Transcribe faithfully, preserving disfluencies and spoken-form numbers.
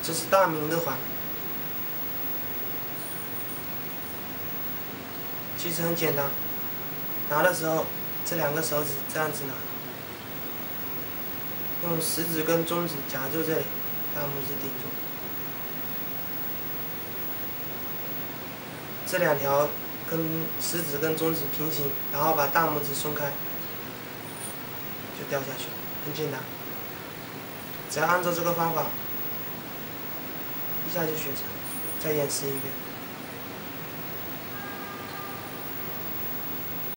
这是大明的环，其实很简单，拿的时候这两个手指这样子拿，用食指跟中指夹住这里，大拇指顶住，这两条跟食指跟中指平行，然后把大拇指松开，就掉下去，很简单。只要按照这个方法，一下就学成。再演示一遍。